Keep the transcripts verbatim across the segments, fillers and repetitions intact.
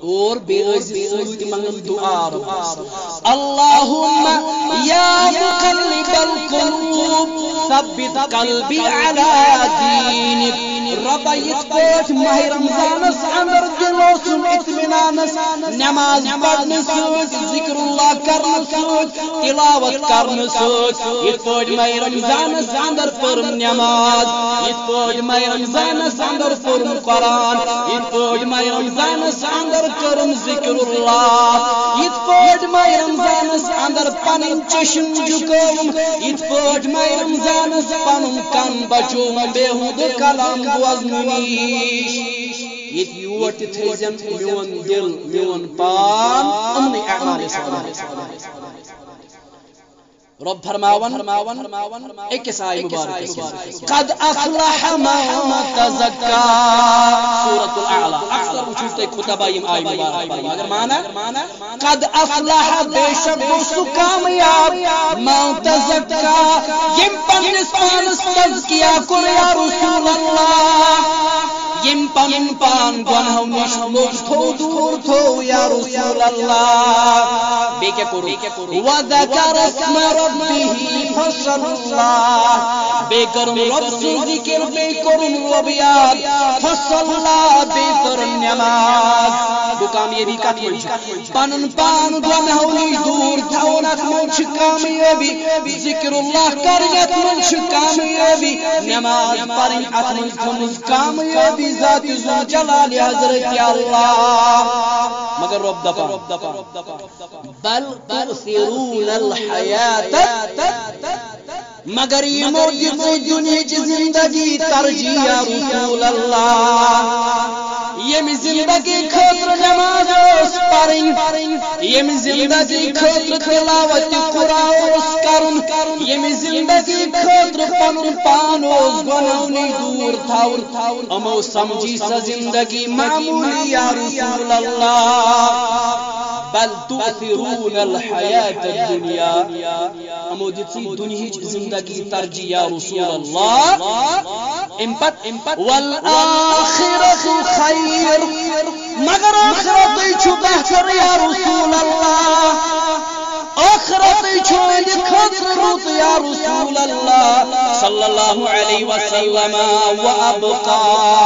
اور بیعز سوت منگن دعا ربس اللہم یا مقلب القلوب ثبت قلبی علی دینک رب یت پوٹ ماہ رمضانس اندر دلو سن اطمینانس نماز پڑھن سوت ذکر اللہ کرن سوت تلاوت کرن سوت یت پوٹ ماہ رمضانس اندر پرم نماز یت پوٹ ماہ رمضانس اندر پرم قرآن یت پوٹ ماہ رمضانس اندر کرم ذکر اللہ یت پوٹ ماہ رمضانس اندر پنن چشم جکوم یت پوٹ ماہ رمضانس پنن کن بچوم بےہود کلام بوزنیش یت یور تہ تھیزن میون دل میون پان امن اعمال صالحہ رب فرماون اکس آئی مبارک قد افلح من تزکا سورۃ الاعلی اکثر وچھتے خطبایم آئی مبارک اگر مانا قد افلح بے شک سو کامیاب من تزکا یم پنس پانس تزکیہ کر یا رسول اللہ یم پن پان گناہو نش لوگ تھو دور تھو یا رسول اللہ بے کیا کرو وذکر اسم ربه فصلى بے کرم رب سے ذکر بے کرم رب یاد فصلى بے کرم نماز دو کامیابی کت من پنن پان گناہو نش دور تھون ات من چھ کامیابی ذکر اللہ کریت من چھ کامیابی نماز پڑھن ات من تھمز کامیابی ذات ذو جلال حضرت اللہ مگر رب دپا بل تؤثرون الحیات مگر یہ موجود دنیا کی زندگی ترجیح یا رسول اللہ یم زندگی خاطر نماز اس پڑھن یم زندگی خاطر تلاوت قرآن اس کرن یم زندگی خاطر پنن پان اس گناہو نش دور تھاون امو سمجھی سا زندگی معمولی یا رسول اللہ بل تؤثرون الحیات الدنیا امو دتی دنیا کی زندگی ترجیح یا رسول اللہ امپت والآخرت خیر مگر آخرت چھو بہتر یا رسول اللہ آخرت چھوند خطر روت یا رسول اللہ صلی اللہ علیہ وسلم وابقا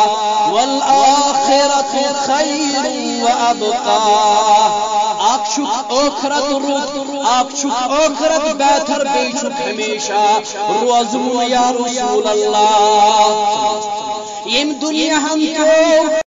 والآخرت خیر وابقا آخشک آخرت روت آخشک آخرت بہتر بیچک ہمیشہ روزم یا رسول اللہ یم دنیا ہم کو